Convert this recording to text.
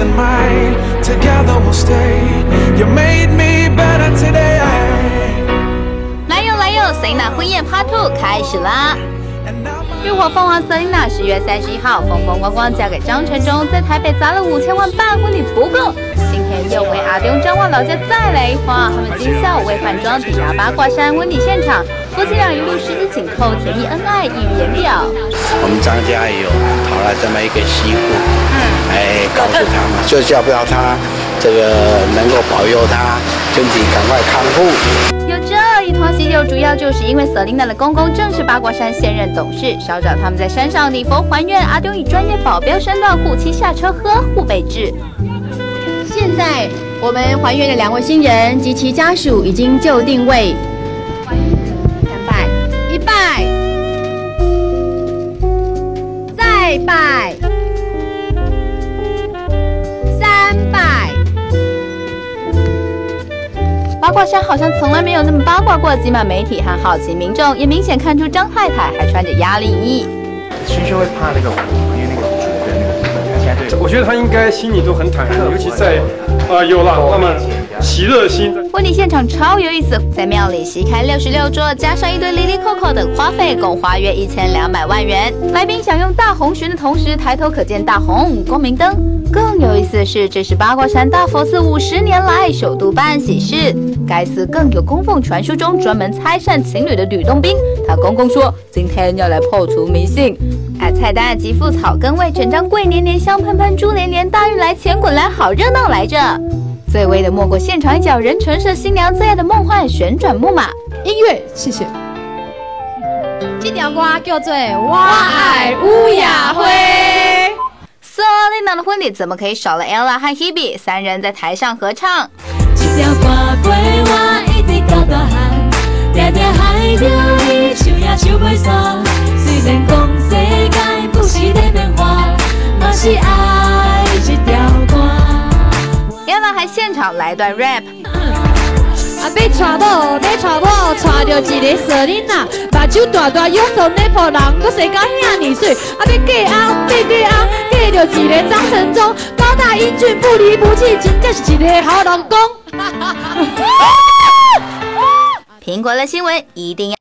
and mine. Together we'll stay. You made me better today. 来哟 ，Selina 婚宴 Part 2开始啦！浴火凤凰 Selina 10月31号风风光光嫁给张承忠，在台北砸了5000万办婚礼不够，今天又回阿东彰化老家再来一花。他们今下午为换装抵达八卦山婚礼现场，夫妻俩一路十指紧扣，甜蜜恩爱，溢于言表。 我们张家有讨了这么一个媳妇，告诉他们，就叫不要他这个能够保佑他身体赶快康复。 有这一团喜酒，主要就是因为 Selina 的公公正是八卦山现任董事，稍早他们在山上礼佛还愿，阿东以专业保镖身段护妻下车呵护备至。 现在我们还愿的2位新人及其家属已经就定位。3拜，1拜，再拜，3拜。 八卦山好像从来没有那么八卦过，挤满媒体和好奇民众，也明显看出张太太还穿着压力衣。 勋勋会怕那个火，因为那个主跟那个他现在对，我觉得他应该心里都很坦然，尤其在有了那么喜乐心。 婚礼现场超有意思，在庙里席开66桌，加上一堆哩哩扣扣的花费，共花约1200万元。来宾享用大红鲟的同时，抬头可见大红光明灯。更有意思的是，这是八卦山大佛寺50年来首度办喜事，该寺更有供奉传说中专门拆散情侣的吕洞宾。他公公说，今天要来破除迷信。菜单极富草根味，整张桂年年、香喷喷、猪连连，大运来钱滚来，好热闹来着。最威的莫过现场一角人纯是新娘最爱的梦幻旋转木马。 音乐，谢谢。这条歌叫做《我爱乌雅辉》。 Selina 的婚礼怎么可以少了 Ella 和 Hebe 3人在台上合唱？ 这条歌过我一直到大汉，定定海着你唱也唱袂煞。虽然讲世界不是在变化，嘛是爱这条歌。 Ella 还现场来段 rap。 要娶某，要娶某，娶着一个 Selina，目睭大大，勇壮咧抱人，搁生到遐尼水。要嫁翁，嫁着一个张承忠，高大英俊，不离不弃，真正是一个好老公。 苹果的新闻一定要。